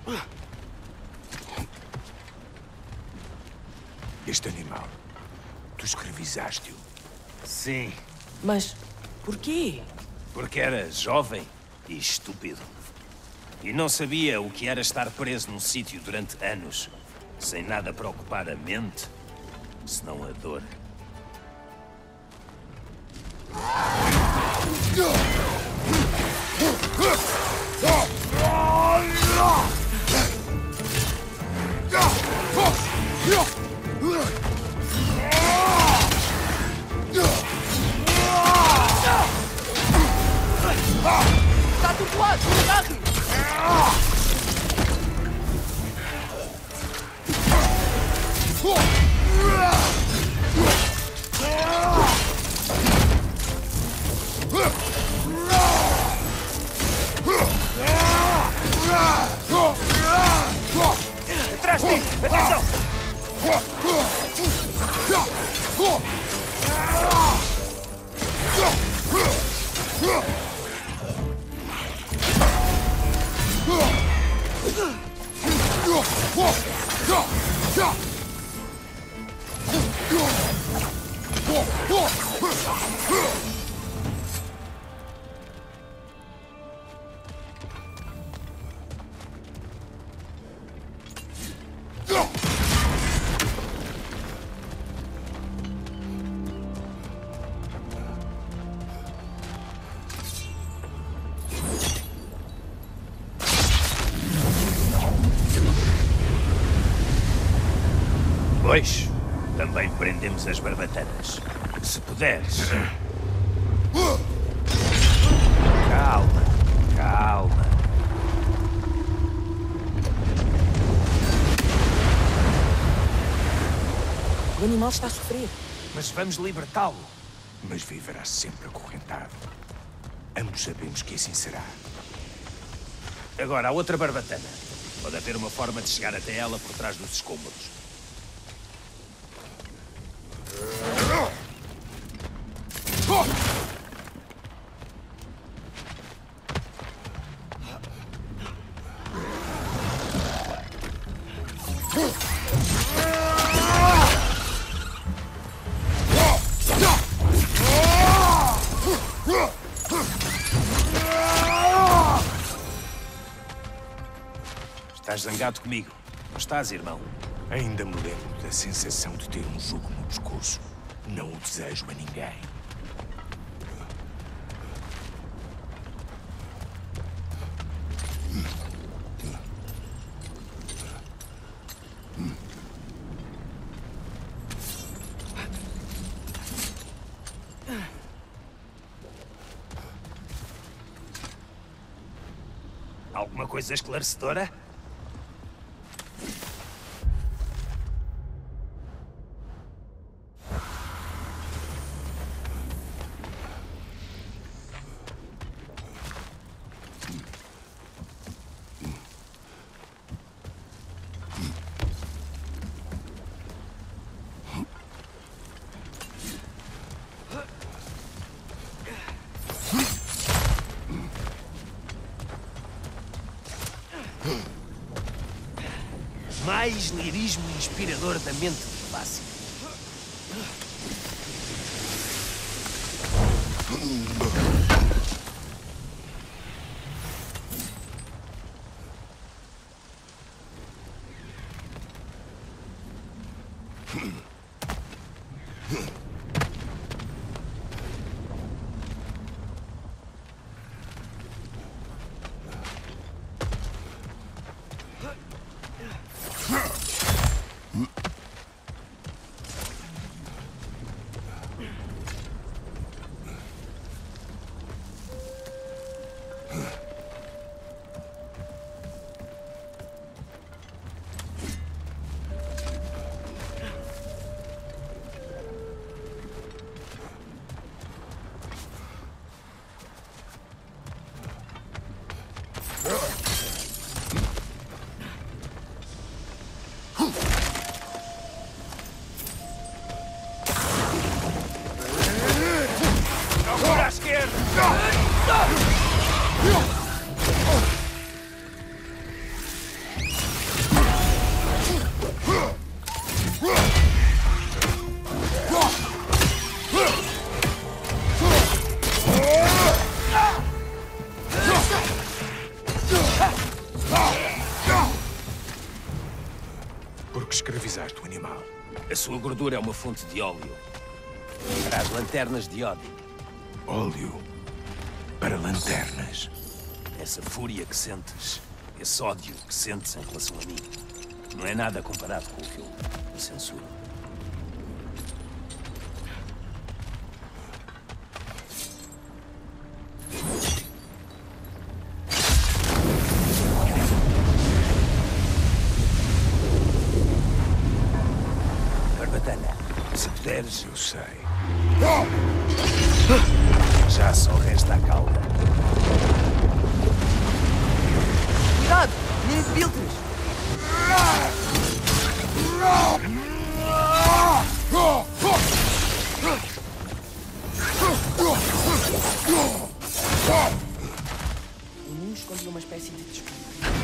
Este animal, tu escravizaste-o. Sim, Mas porquê? porque era jovem e estúpido. E não sabia o que era estar preso num sítio durante anos, sem nada para ocupar a mente, senão a dor. Está do lado! Agarre! Atrás de ti! Atenção! Pois, também prendemos as barbatanas. Se puderes. Calma, calma. O animal está a sofrer. Mas vamos libertá-lo. Mas viverá sempre acorrentado. Ambos sabemos que assim será. Agora, a outra barbatana. Pode haver uma forma de chegar até ela por trás dos escombros. Estás zangado comigo? Não estás, irmão? Ainda me lembro da sensação de ter um jugo no pescoço. Não o desejo a ninguém. Alguma coisa esclarecedora? Mais lirismo inspirador da mente fácil. que escravizaste o animal? A sua gordura é uma fonte de óleo. Traz lanternas de ódio. Óleo para lanternas. Essa fúria que sentes, esse ódio que sentes em relação a mim, não é nada comparado com o que eu censuro. Barbatana, se puderes... Eu sei. Já só resta a cauda. Cuidado! Menino de Biltres! O menino escondia uma espécie de desculpa.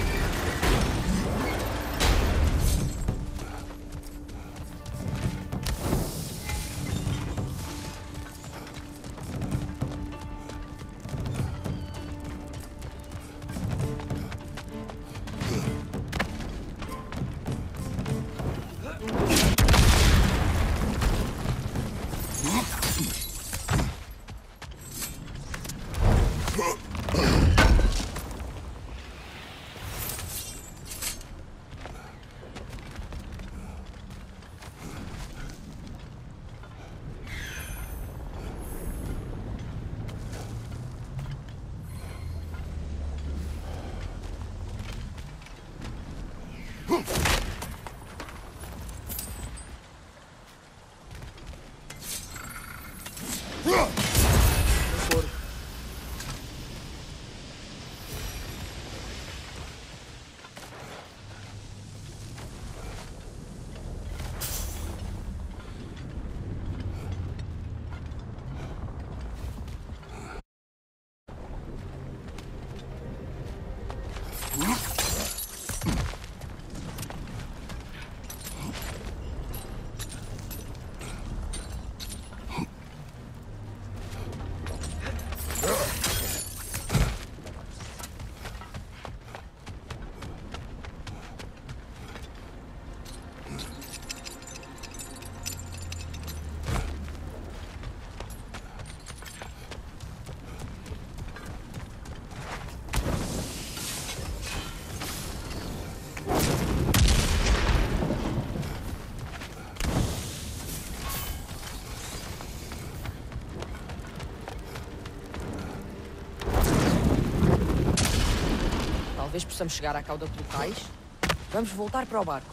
Talvez possamos chegar à cauda pelo cais. Vamos voltar para o barco.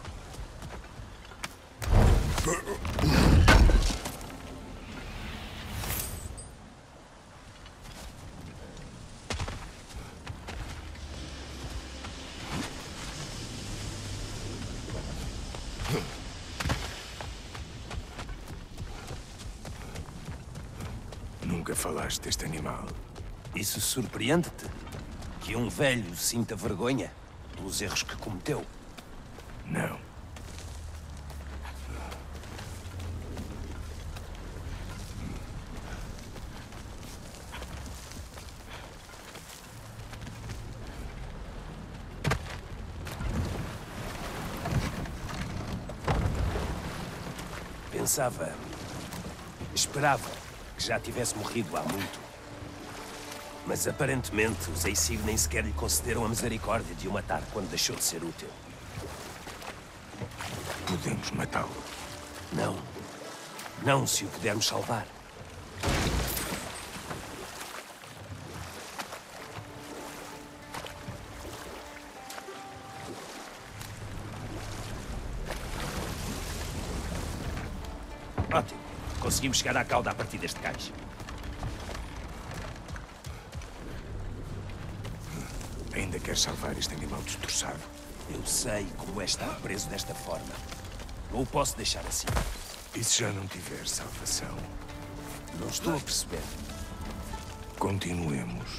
Nunca falaste deste animal. Isso surpreende-te? Que um velho sinta vergonha pelos erros que cometeu? Não. Pensava... Esperava que já tivesse morrido há muito. Mas aparentemente os Aesir nem sequer lhe concederam a misericórdia de o matar quando deixou de ser útil. Podemos matá-lo. Não. Não se o pudermos salvar. Ótimo. Conseguimos chegar à cauda a partir deste cais. Ainda queres salvar este animal destroçado? Eu sei como é estar preso desta forma. Não o posso deixar assim. E se já não tiver salvação? Não estou a perceber. Continuemos.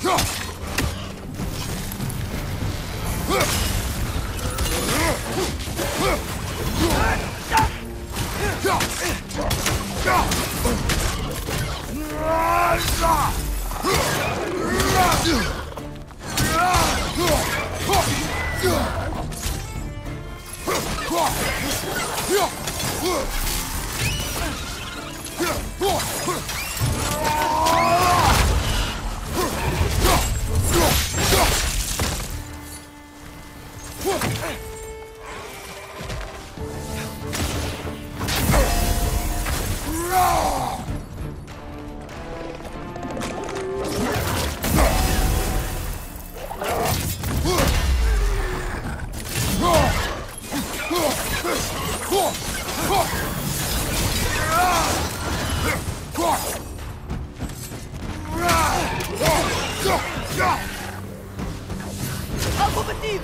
Alvo batido!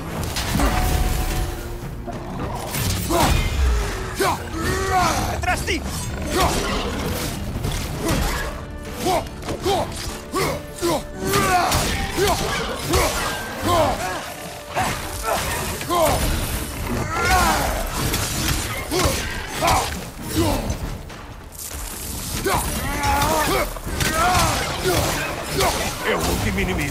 Atrás de ti! É o último inimigo.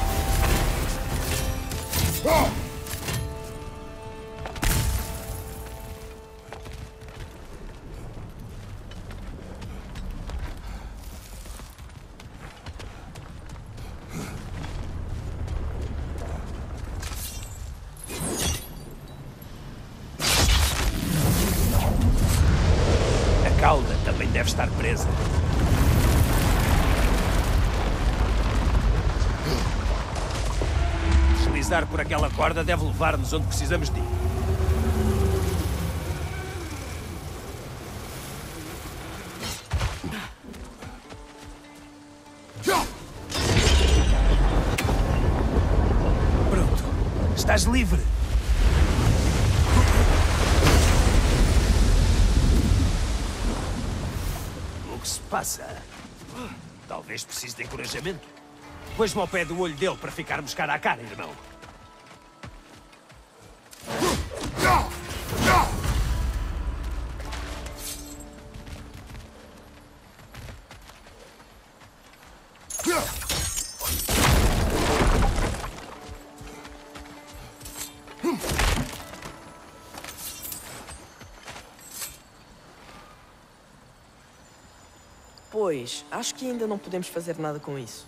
A cauda também deve estar presa. Deslizar por aquela corda deve levar-nos onde precisamos de ir. Pronto. Estás livre. O que se passa? Talvez precise de encorajamento. Pões-me ao pé do olho dele para ficarmos cara a cara, irmão. Pois, acho que ainda não podemos fazer nada com isso.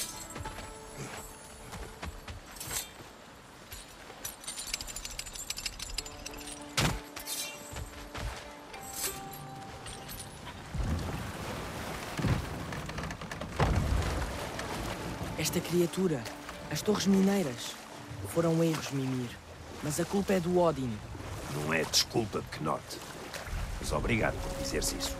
Esta criatura, as Torres Mineiras, foram erros, Mimir. Mas a culpa é do Odin. Não é desculpa, Knot. Mas obrigado por dizeres isso.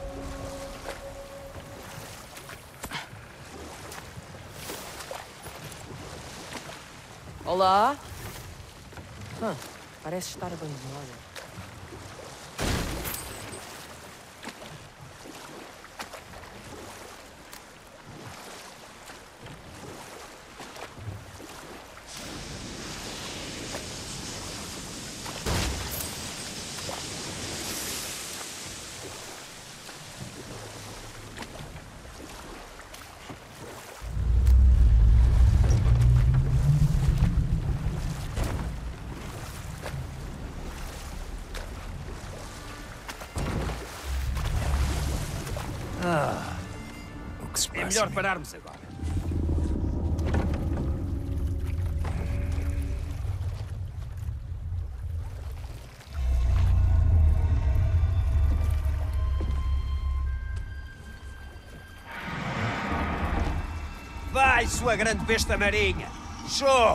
Olá? Parece estar abandonada. O que se passa? É melhor pararmos agora. Vai, sua grande besta marinha! Show!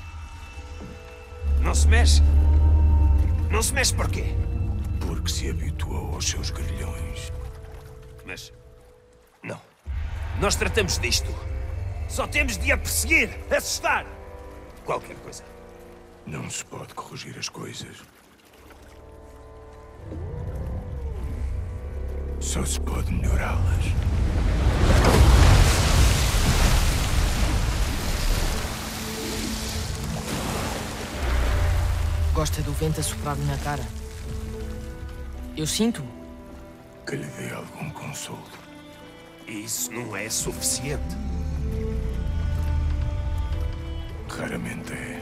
Não se mexe? Não se mexe porquê? Porque se habituou aos seus grilhões. Mas... não. Nós tratamos disto. Só temos de a perseguir, assustar. Qualquer coisa. Não se pode corrigir as coisas. Só se pode melhorá-las. Gosta do vento a soprar-lhe na cara. Eu sinto. Que lhe dê algum consolo. Isso não é suficiente. Raramente é.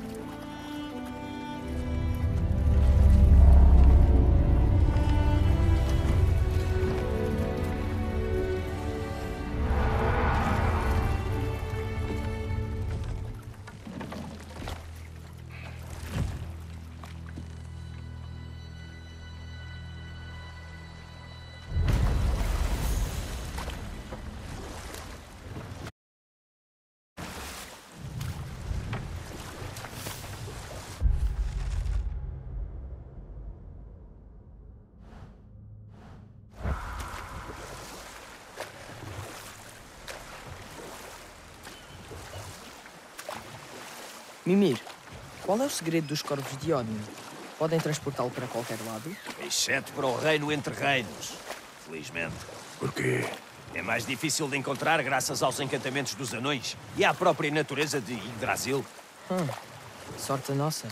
Mimir, qual é o segredo dos corvos de Odin? Podem transportá-lo para qualquer lado? Exceto para o reino entre reinos. Felizmente. Porquê? É mais difícil de encontrar graças aos encantamentos dos anões e à própria natureza de Yggdrasil. Sorte nossa.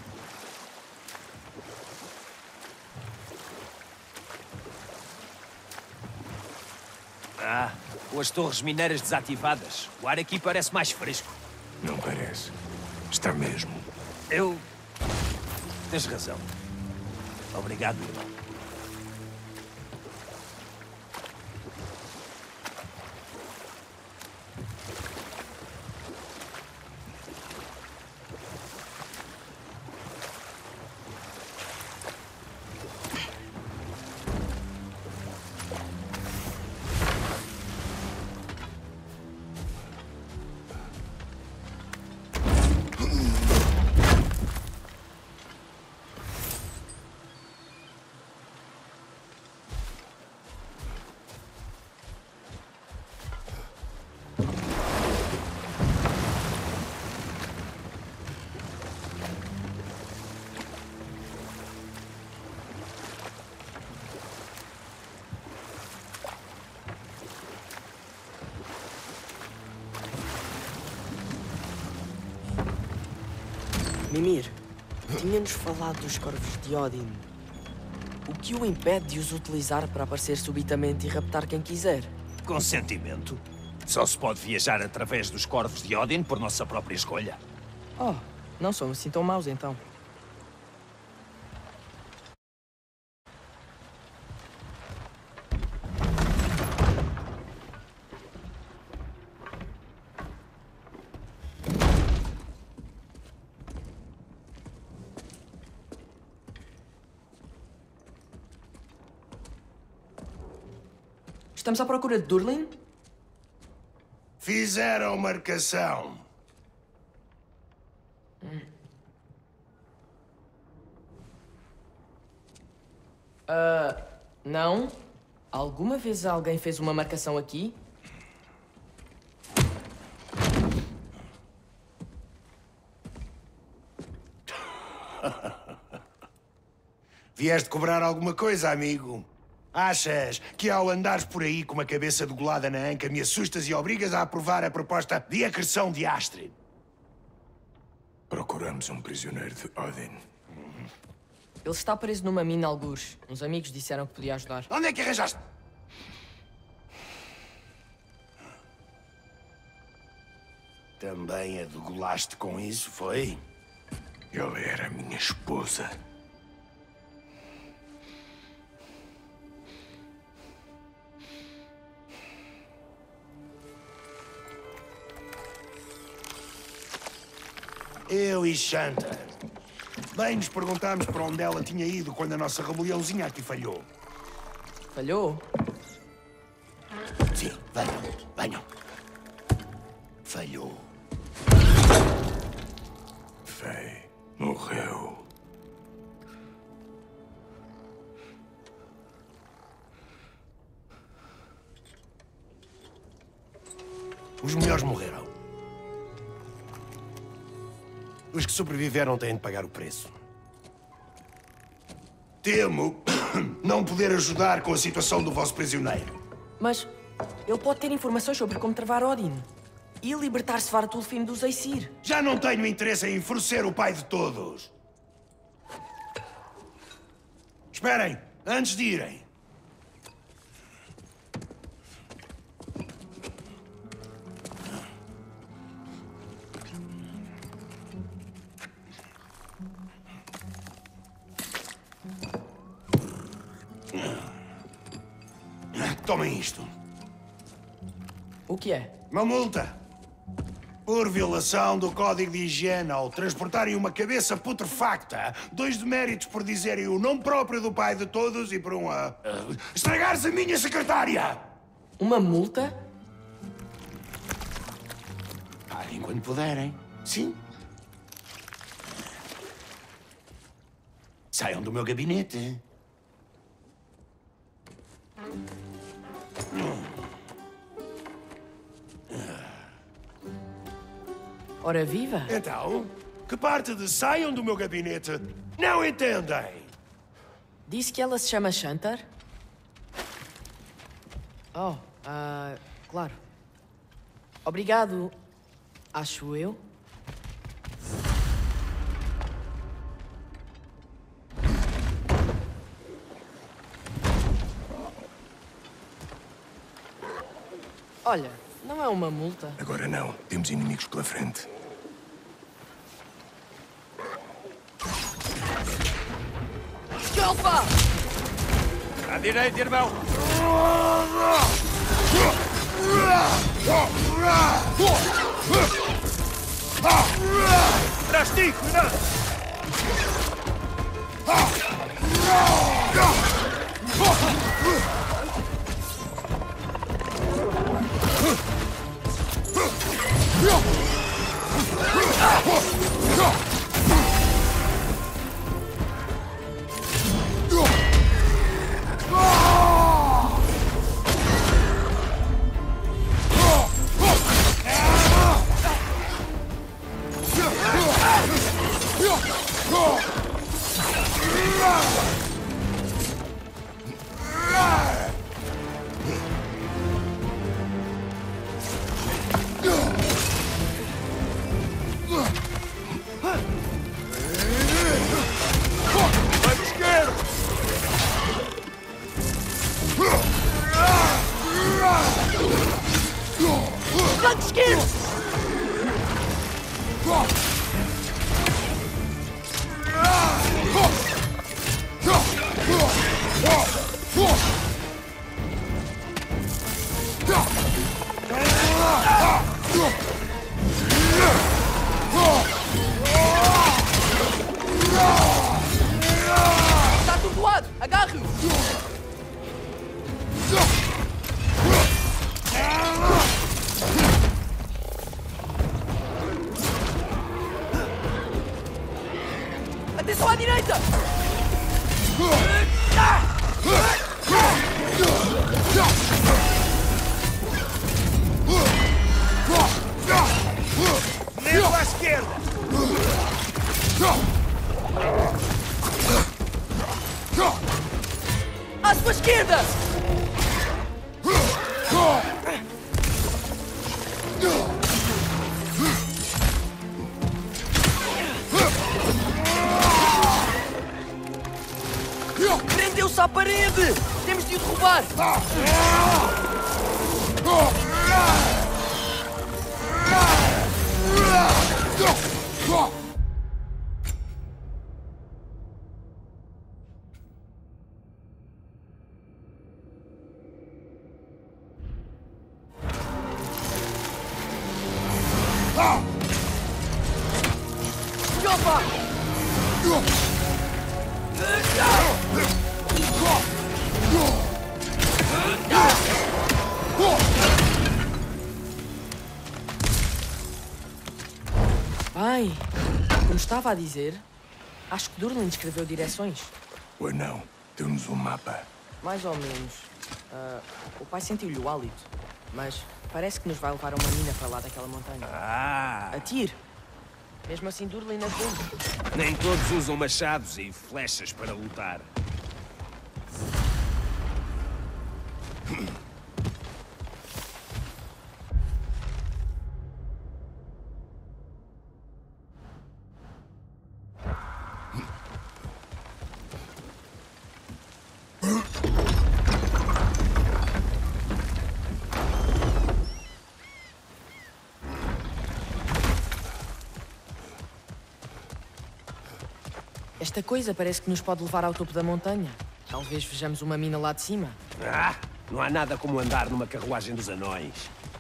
Com as torres mineiras desativadas, o ar aqui parece mais fresco. Não parece. Está mesmo. Tens razão. Obrigado, irmão. Mimir, tinha-nos falado dos corvos de Odin. O que o impede de os utilizar para aparecer subitamente e raptar quem quiser? Consentimento. Só se pode viajar através dos corvos de Odin por nossa própria escolha. Oh, não somos assim tão maus então. Estamos à procura de Durlin? Fizeram marcação. Não. Alguma vez alguém fez uma marcação aqui? Vieste cobrar alguma coisa, amigo? Achas que ao andares por aí com uma cabeça degolada na anca me assustas e obrigas a aprovar a proposta de acreção de Astrid? Procuramos um prisioneiro de Odin. Ele está preso numa mina algures. Uns amigos disseram que podia ajudar. Onde é que arranjaste? Também a degolaste com isso, foi? Ela era minha esposa. Eu e Shanta. Bem, nos perguntámos para onde ela tinha ido quando a nossa rebeliãozinha aqui falhou. Falhou? Sim, venham. Falhou. Fei morreu. Os melhores morreram. Os que sobreviveram têm de pagar o preço. Temo não poder ajudar com a situação do vosso prisioneiro. Mas ele pode ter informações sobre como travar Odin. E libertar Svartalfheim dos Aesir. Já não tenho interesse em enfurecer o pai de todos. Esperem, antes de irem. Tomem isto. O que é? Uma multa. Por violação do Código de Higiene ao transportarem uma cabeça putrefacta. 2 deméritos por dizerem o nome próprio do pai de todos e por estragar-se a minha secretária! Uma multa? Parem quando puderem. Sim. Saiam do meu gabinete. Ora viva! Então, que parte de saiam do meu gabinete não entendem? Disse que ela se chama Shantar? Oh, claro. Obrigado, acho eu. Olha, não é uma multa. Agora não. Temos inimigos pela frente. Desculpa! À direita, irmão! Atrás de ti, cuidado! Flanco esquerdo! Está atordoado! Agarre-o! Atenção à direita! Nego à esquerda! À sua esquerda! Prendeu-se à parede! Temos de o derrubar! Opa! Bem, como estava a dizer, acho que Durlin escreveu direções. Ou não. Deu-nos um mapa. Mais ou menos. O pai sentiu-lhe o hálito, mas parece que nos vai levar a uma mina para lá daquela montanha. Ah! A tiro. Mesmo assim, Durlin ajuda. Nem todos usam machados e flechas para lutar. Esta coisa parece que nos pode levar ao topo da montanha. Talvez vejamos uma mina lá de cima. Ah, não há nada como andar numa carruagem dos anões.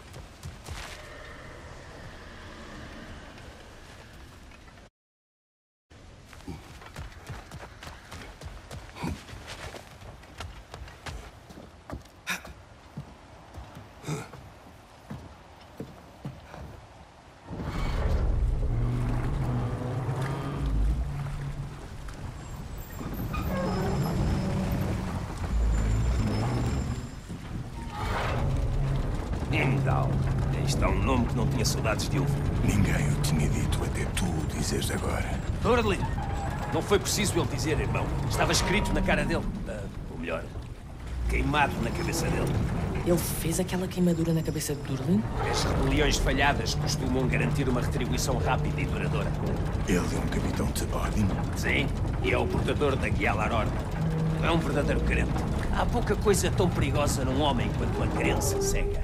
Heimdall. Este é um nome que não tinha saudades de ouvir. Ninguém o tinha dito até tu o dizeres agora. Durlin! Não foi preciso ele dizer, irmão. Estava escrito na cara dele. Ou melhor, queimado na cabeça dele. Ele fez aquela queimadura na cabeça de Durlin? As rebeliões falhadas costumam garantir uma retribuição rápida e duradoura. Ele é um capitão de Odin? Sim, e é o portador da Gjallarhorn. É um verdadeiro crente. Há pouca coisa tão perigosa num homem quanto uma crença cega.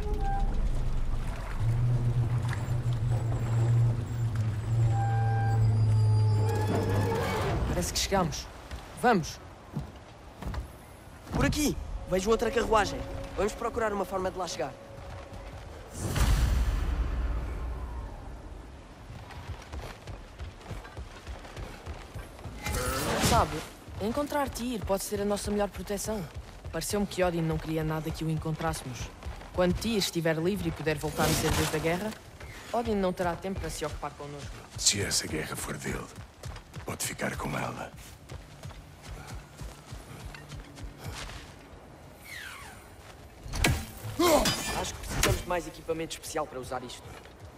Parece que chegamos. Vamos! Por aqui! Vejo outra carruagem. Vamos procurar uma forma de lá chegar. Sabe, encontrar Tyr pode ser a nossa melhor proteção. Pareceu-me que Odin não queria nada que o encontrássemos. Quando Tyr estiver livre e puder voltar a ser deus da guerra, Odin não terá tempo para se ocupar connosco. Se essa guerra for dele, pode ficar com ela. Acho que precisamos de mais equipamento especial para usar isto.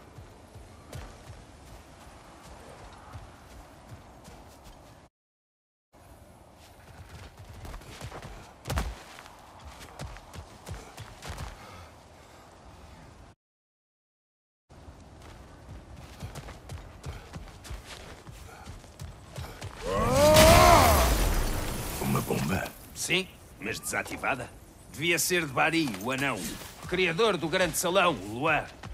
Uma bomba? Sim, mas desativada. Devia ser de Bari, o anão. Criador do grande salão, o Luar.